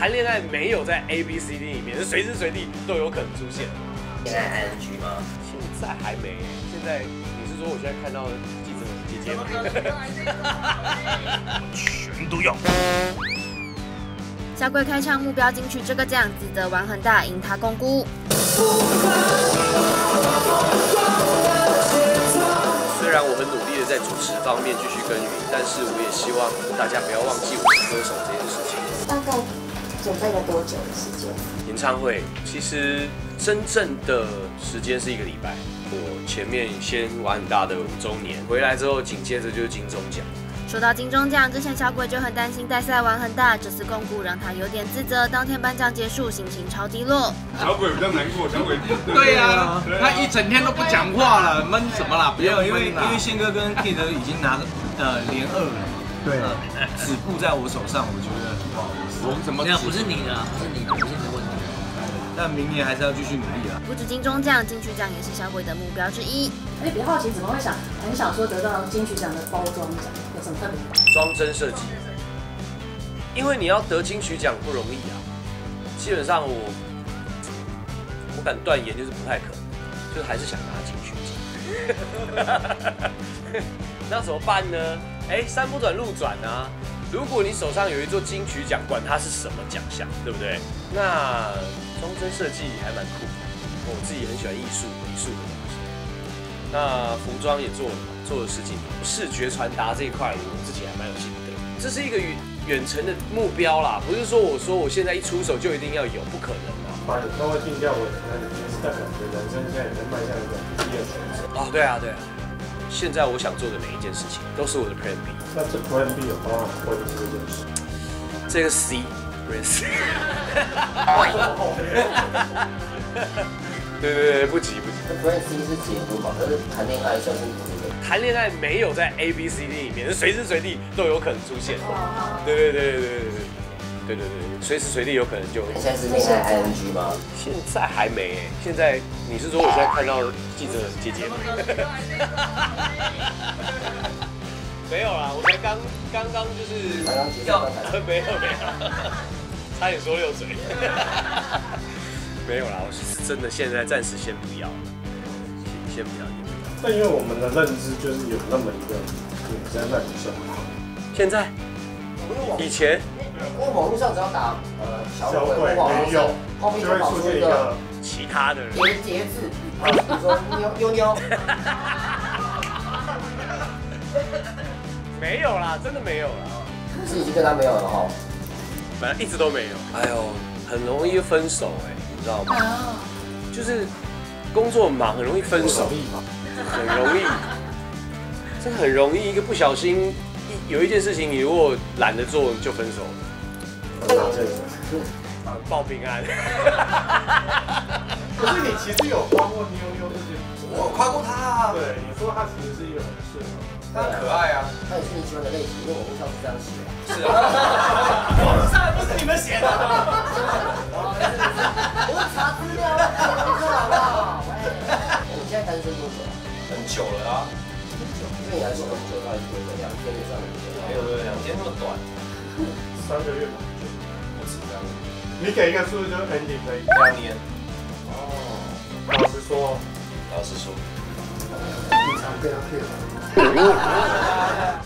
谈恋爱没有在 ABCD 里面，是随时随地都有可能出现。 恋爱 ING 吗？ 现在还没，现在你是说我现在看到记者姐姐吗？全都要。 小鬼开唱目标金曲这个奖，自责玩很大，因他共估。 虽然我很努力的在主持方面继续耕耘，但是我也希望大家不要忘记我是歌手这件事情。 大概准备了多久的时间？ 演唱会其实真正的时间是1个礼拜。我前面先玩很大的5周年，回来之后紧接着就是金钟奖。 说到金钟奖，之前小鬼就很担心代赛玩很大，这次共估让他有点自责。当天颁奖结束，心情超低落。 小鬼比较难过，小鬼对呀，他一整天都不讲话了，闷什么啦？不要因为宪哥跟 Kid 已经拿连2了，对，止步在我手上，我觉得不好意思。 我怎么？ 没有，不是你的，不是你的问题。 但明年还是要继续努力啊！ 不止金钟奖，金曲奖也是小鬼的目标之一。 而且比较好奇，怎么会很想说得到金曲奖的包装奖，有什么特别？ 装帧设计，因为你要得金曲奖不容易啊。基本上我敢断言就是不太可能，就是还是想拿金曲奖。那怎么办呢？山不转路转啊！如果你手上有一座金曲奖，管它是什么奖项，对不对？那装帧设计还蛮酷的，我自己很喜欢艺术的东西。那服装也做了10几年，视觉传达这一块我自己还蛮有心得。这是一个远程的目标啦，不是说我现在一出手就一定要有，不可能啊。 把演唱会定调为那个，是代表你的人生现在也在迈向一个第2选手。 哦，对啊。现在我想做的每一件事情都是我的 Plan B。 那这 Plan B 有包含会的这件事？ 这个 C risk。对，不急。 那 Plan C 是结婚嘛？可是谈恋爱算是你的。 谈恋爱没有在 ABCD 里面，是随时随地都有可能出现。对，随时随地有可能就。 你现在是恋爱 ING 吗？ 现在还没现在你是说我现在看到记者姐姐吗？没有啦，我才刚就是没有，差点说溜嘴。没有啦，我是真的现在暂时先不要，先不要。 但因为我们的认知就是有那么一个女生在你身旁。 现在？以前？ 因为网络上只要打小鬼没有， 后面就会出现一个其他的人。 节字，比如说妞。 没有啦，真的没有啦。 是已经跟他没有了哈？ 本来一直都没有。哎呦，很容易分手你知道吗？就是工作忙，很容易分手，很容易，真的很容易，一个不小心，有一件事情你如果懒得做就分手了。报平安。 可是你其实有夸过妞这件事。 我夸过他啊。 对，你说他其实是一个很适合。 他可爱啊， 他也是你喜欢的类型，因为网络上是这样写。 是啊，网络上不是你们写的。 我查资料了，好不好？你现在单身多久了？ 很久了啊。 对你来说很久，到底是多久？2天就算很久。 没有2天那么短。 3个月吧。 不止这样。 你给一个数字就是 ending 可以。 2年。 哦。老实说。 老实说。 你常被他骗了。